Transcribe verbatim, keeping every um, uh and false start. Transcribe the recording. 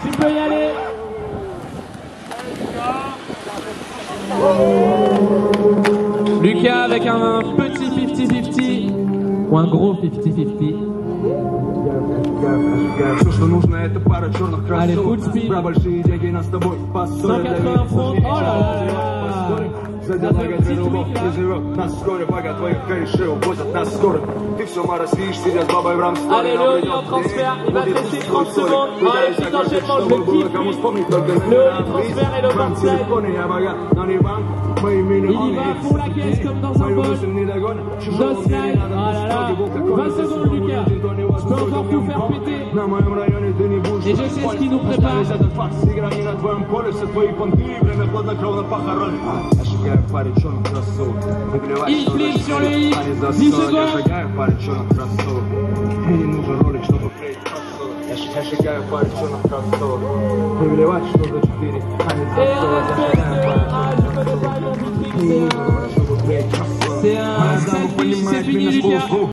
Tu peux y aller. Lucas avec un petit cinquante cinquante ou un gros cinquante cinquante. Allez, full speed. cent quatre-vingts francs. Oh là là là. Ça fait un petit tweak là. Allez, Léonie en transfert, il va te laisser trente secondes. Allez, petit enchaînement, je le kiffe. Léonie transfert et le backside. Il y va pour la caisse comme dans un bol. Dos slide. Ah là là. vingt secondes, Lucas. Je peux encore tout faire péter. Et je sais ce qui nous prépare. Il flippe sur le hip. dix secondes. Et un espèce de... Ah, je connais pas le nom du truc. C'est un... C'est un... C'est fini, c'est fini, Lucas.